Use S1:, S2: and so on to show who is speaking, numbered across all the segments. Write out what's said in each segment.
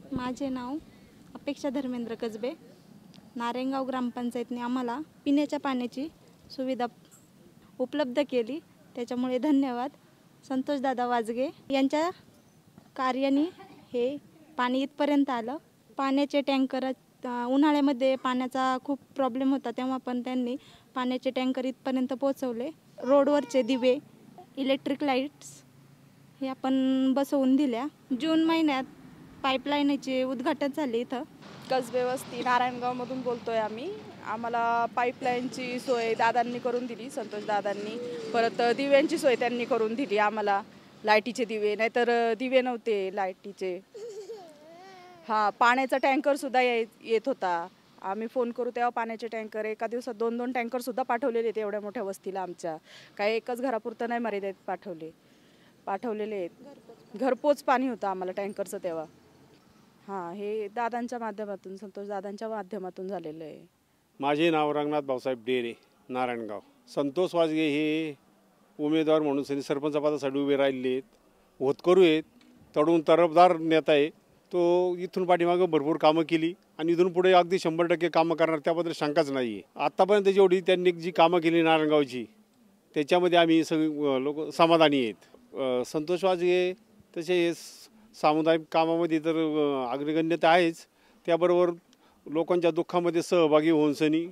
S1: माझे नाव अपेक्षा धर्मेंद्र कसबे। नारायणगाव ग्रामपंचायतने आम्हाला पिण्याच्या पाण्याची सुविधा उपलब्ध केली, त्याच्यामुळे धन्यवाद। संतोषदादा वाजगे यांच्या कार्याने हे पाणी इथपर्यंत आलं। पाण्याचे टँकर उन्हाळ्यामध्ये पाण्याचा खूप प्रॉब्लेम होता, तेव्हा पण त्यांनी पाण्याचे टँकर इथपर्यंत पोहोचवले। रोडवरचे दिवे, इलेक्ट्रिक लाईट्स हे आपण बसवून दिल्या। जून महिन्यात पाईपलाईनचे उद्घाटन झाले। इथं
S2: कसबे वस्ती नारायणगावमधून बोलतोय आम्ही। आम्हाला पाईपलाईनची सोय दादांनी करून दिली, संतोष दादांनी। परत दिव्यांची सोय त्यांनी करून दिली आम्हाला, लाईटीचे दिवे, नाहीतर दिवे नव्हते लाईटीचे। हां, पाण्याचा टँकर सुद्धा येत होता। आम्ही फोन करू तेव्हा पाण्याचे टँकर एका दिवसात 2-2 टँकर सुद्धा पाठवलेले आहेत एवढ्या मोठ्या वस्तीला आमच्या। काही एकच घरापुरतं नाही मर्यादित पाठवलेले आहेत। घरपोच पाणी होतं आम्हाला टँकरचं तेव्हा। हां, हे दादांच्या माध्यमातून, संतोष दादांच्या माध्यमातून झालेलं आहे।
S3: माझे नाव रंगनाथ भाऊसाहेब डेरे, नारायणगाव। संतोष वाजगे हे उमेदवार म्हणून सरपंच पदासाठी उभे राहिले आहेत, होतकरू आहेत, तरुण तरफदार नेता आहे। तो इथून पाठीमागं भरपूर कामं केली आणि इथून पुढे अगदी 100% कामं करणार, त्याबद्दल शंकाच नाही आहे। आत्तापर्यंत जेवढी त्यांनी जी कामं केली नारायणगावची, त्याच्यामध्ये आम्ही सगळे लोक समाधानी आहेत। संतोष वाजगे तसे सामुदायिक कामामध्ये तर अग्रगण्य तर आहेच, त्याबरोबर लोकांच्या दुःखामध्ये सहभागी होऊन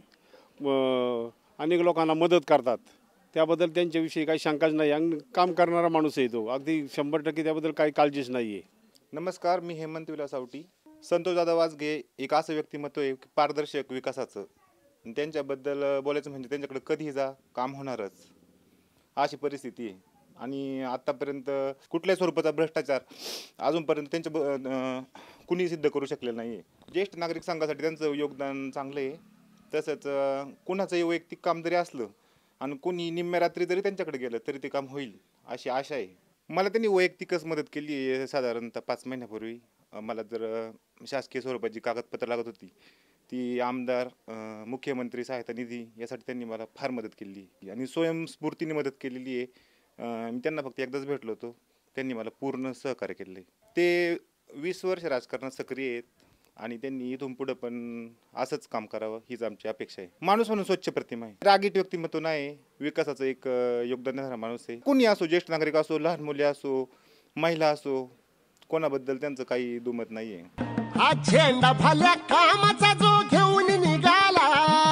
S3: अनेक लोकांना मदत करतात, त्याबद्दल त्यांच्याविषयी काही शंकाच नाही। आणि काम करणारा माणूस आहे तो, अगदी 100% त्याबद्दल काही काळजीच नाही आहे।
S4: नमस्कार, मी हेमंत विलास आवटी। संतोषदादा वाजगे एक असं व्यक्तिमत्व आहे पारदर्शक विकासाचं, त्यांच्याबद्दल बोलायचं म्हणजे त्यांच्याकडे कधीही जा काम होणारच अशी परिस्थिती आहे। आणि आत्तापर्यंत कुठल्याही स्वरूपाचा भ्रष्टाचार अजूनपर्यंत त्यांच्या कुणी सिद्ध करू शकलेलं नाही आहे। ज्येष्ठ नागरिक संघासाठी त्यांचं योगदान चांगलं आहे। तसंच कुणाचंही वैयक्तिक काम जरी असलं आणि कोणी निम्म्या रात्री जरी त्यांच्याकडे गेलं तरी ते काम होईल अशी आशा आहे। मला त्यांनी वैयक्तिकच मदत केली आहे। साधारणतः 5 महिन्यापूर्वी मला जर शासकीय स्वरूपाची कागदपत्र लागत होती, ती आमदार मुख्यमंत्री सहायता निधी यासाठी त्यांनी मला फार मदत केली आणि स्वयंस्फूर्तीने मदत केलेली आहे। मी त्यांना फक्त एकदाच भेटलो होतो, त्यांनी मला पूर्ण सहकार्य केले। ते 20 वर्ष राजकारणात सक्रिय आहेत आणि त्यांनी इथून पुढे पण असंच काम करावं हीच आमची अपेक्षा आहे। माणूस म्हणून स्वच्छ प्रतिमा आहे, रागीट व्यक्तिमत्व नाही, विकासाचं एक योगदान देणारा माणूस आहे। कोणी असो, ज्येष्ठ नागरिक असो, लहान मुले असो, महिला असो, कोणाबद्दल त्यांचं काही दुमत नाहीये।
S5: हा झेंडा भल्या कामाचा जो घेऊन निघाला,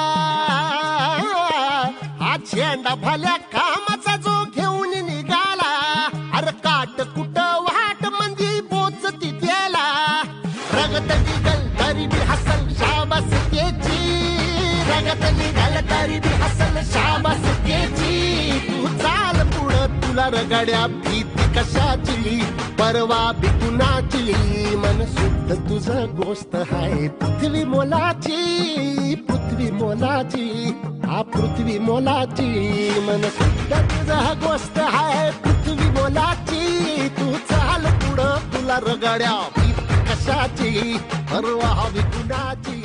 S5: हा झेंडा भल्या कामाचा जो घेऊन निघाला, अरे काट कुठं वाट म्हणजे पोचती त्याला, रगत निघल तरी बी हसल शाबास त्याची, रगत निघल तरी बी हसल शाबास त्याची। तू चाल पुढं, तुला रगड्या भीती कशाची, परवा बी कुणाची, मन शुद्ध तुझं गोष्ट आहे पृथ्वी मोलाची, पृथ्वी मोलाची, हा पृथ्वी मोलाची, मन शुद्ध तुझं गोष्ट आहे पृथ्वी मोलाची। तू चाल पुढं, तुला रगड्या भीती कशाची, परवा बी कुणाची।